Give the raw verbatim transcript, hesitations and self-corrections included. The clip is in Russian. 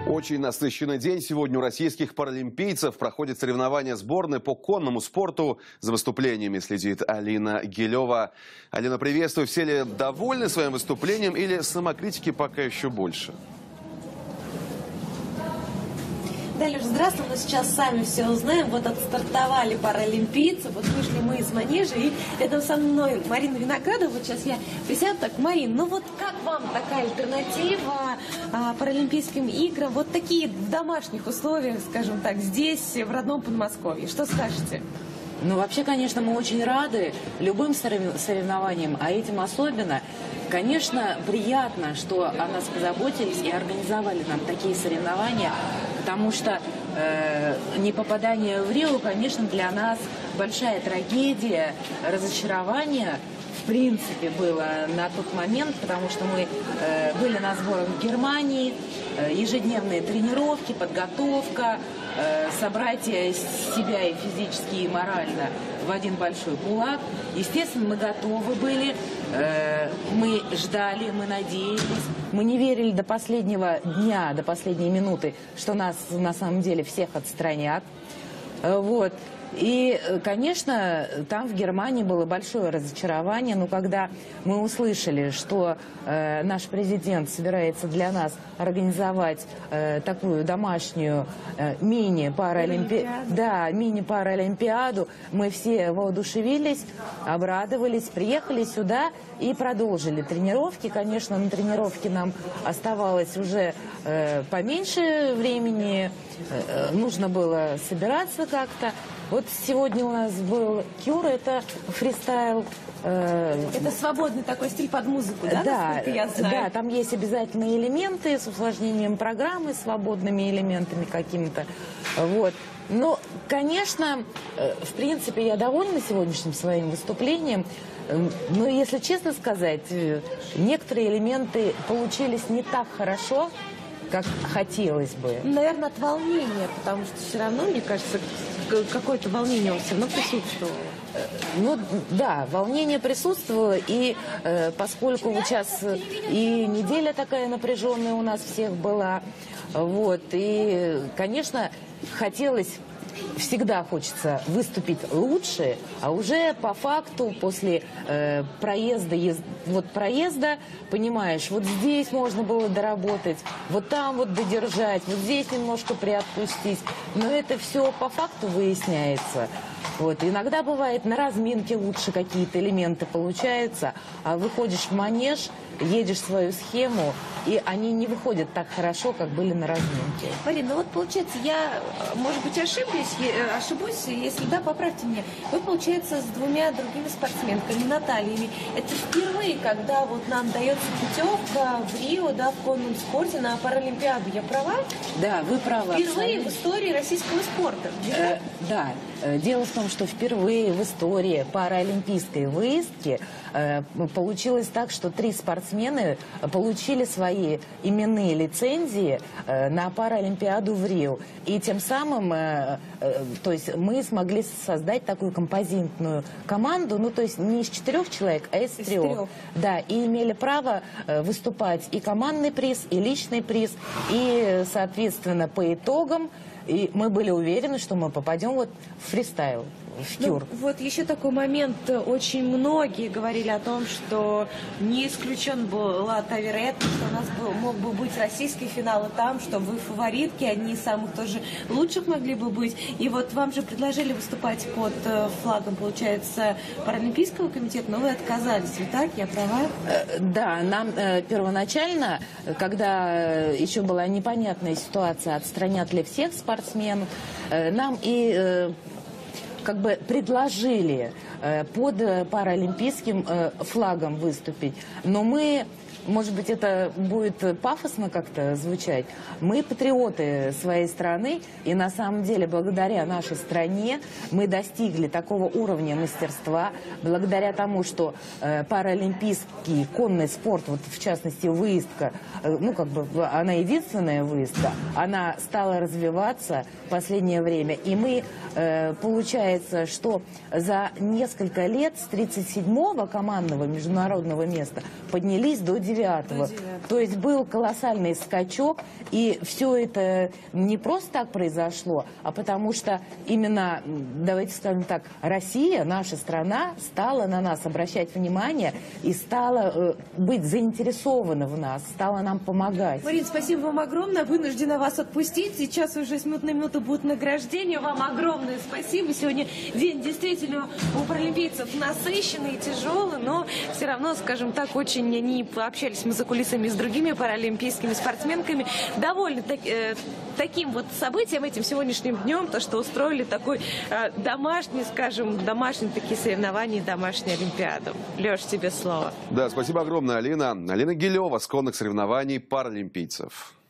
Очень насыщенный день. Сегодня у российских паралимпийцев проходят соревнования сборной по конному спорту. За выступлениями следит Алина Гилева. Алина, приветствую. Все ли довольны своим выступлением или самокритики пока еще больше? Да, Леш, здравствуй, мы сейчас сами все узнаем. Вот отстартовали паралимпийцы, вот вышли мы из манежа, и рядом со мной Марина Виноградова. Вот сейчас я присяду. Так, Марин, ну вот как вам такая альтернатива а, паралимпийским играм? Вот такие в домашних условиях, скажем так, здесь, в родном Подмосковье. Что скажете? Ну, вообще, конечно, мы очень рады любым соревнованиям, а этим особенно. Конечно, приятно, что о нас позаботились и организовали нам такие соревнования, потому что э, непопадание в Рио, конечно, для нас большая трагедия, разочарование, в принципе, было на тот момент, потому что мы э, были на сборах в Германии, э, ежедневные тренировки, подготовка, э, собратья себя и физически, и морально в один большой кулак. Естественно, мы готовы были, э, мы ждали, мы надеялись. Мы не верили до последнего дня, до последней минуты, что нас на самом деле всех отстранят. Э, вот. И, конечно, там в Германии было большое разочарование, но когда мы услышали, что э, наш президент собирается для нас организовать э, такую домашнюю э, мини-паралимпиаду, да, мини-паралимпиаду, мы все воодушевились, обрадовались, приехали сюда и продолжили тренировки. Конечно, на тренировке нам оставалось уже э, поменьше времени, э, нужно было собираться как-то. Вот сегодня у нас был кюр, это фристайл. Э, это свободный такой стиль под музыку, да? Да, я знаю. Да, там есть обязательные элементы с усложнением программы, свободными элементами какими-то. Вот. Но, конечно, в принципе, я довольна сегодняшним своим выступлением. Но, если честно сказать, некоторые элементы получились не так хорошо, как хотелось бы. Наверное, от волнения, потому что все равно, мне кажется, какое-то волнение все равно присутствовало. Ну, да, волнение присутствовало, и э, поскольку сейчас и неделя такая напряженная у нас всех была, вот, и, конечно, хотелось... Всегда хочется выступить лучше, а уже по факту после э, проезда, ез... вот проезда, понимаешь, вот здесь можно было доработать, вот там вот додержать, вот здесь немножко приотпустить. Но это все по факту выясняется. Вот. Иногда бывает на разминке лучше какие-то элементы получаются, а выходишь в манеж, едешь свою схему, и они не выходят так хорошо, как были на разминке. Марина, ну вот получается, я, может быть, ошиблюсь, ошибусь, если да, поправьте меня. Вы, получается, с двумя другими спортсменками, Натальями. Это впервые, когда вот нам дается путевка в Рио, да, в конном спорте на Паралимпиаду. Я права? Да, вы правы. Впервые абсолютно. В истории российского спорта. Э, да. Дело в том, что впервые в истории паралимпийской выездки э, получилось так, что три спортсмена получили свои именные лицензии э, на Паралимпиаду в Рио. И тем самым, э, э, то есть мы смогли создать такую композитную команду, ну то есть не из четырех человек, а из, из трех. трех. Да, и имели право э, выступать и командный приз, и личный приз, и, соответственно, по итогам. И мы были уверены, что мы попадем вот в фристайл, в кюр. Ну, вот еще такой момент. Очень многие говорили о том, что не исключен была та вероятность, что у нас был, мог бы быть российский финал, и там, что вы фаворитки, одни из самых тоже лучших могли бы быть. И вот вам же предложили выступать под флагом, получается, Паралимпийского комитета, но вы отказались. Ведь так? Я права? Да, нам э, первоначально, когда еще была непонятная ситуация, отстранят ли всех спортсменов, э, нам и... Э, как бы предложили э, под паралимпийским э, флагом выступить, но мы, может быть, это будет пафосно как-то звучать, мы патриоты своей страны, и на самом деле благодаря нашей стране мы достигли такого уровня мастерства, благодаря тому, что э, паралимпийский конный спорт, вот в частности выездка, э, ну как бы она единственная выездка, она стала развиваться в последнее время, и мы, э, получается, что за несколько лет с тридцать седьмого командного международного места поднялись до девятого. девятого. До девятого. То есть был колоссальный скачок, и все это не просто так произошло, а потому что именно, давайте скажем так, Россия, наша страна, стала на нас обращать внимание и стала э, быть заинтересована в нас, стала нам помогать. Марин, спасибо вам огромное. Вынуждена вас отпустить. Сейчас уже с минуты на минуту будет награждение. Вам огромное спасибо. Сегодня день действительно у паралимпийцев насыщенный и тяжелый, но все равно, скажем так, очень не пообщались мы за кулисами с другими паралимпийскими спортсменками. Довольны так, э, таким вот событием, этим сегодняшним днем, то, что устроили такой э, домашний, скажем, домашние такие соревнования, домашнюю Олимпиаду. Леш, тебе слово. Да, спасибо огромное, Алина. Алина Гилева с конных соревнований паралимпийцев.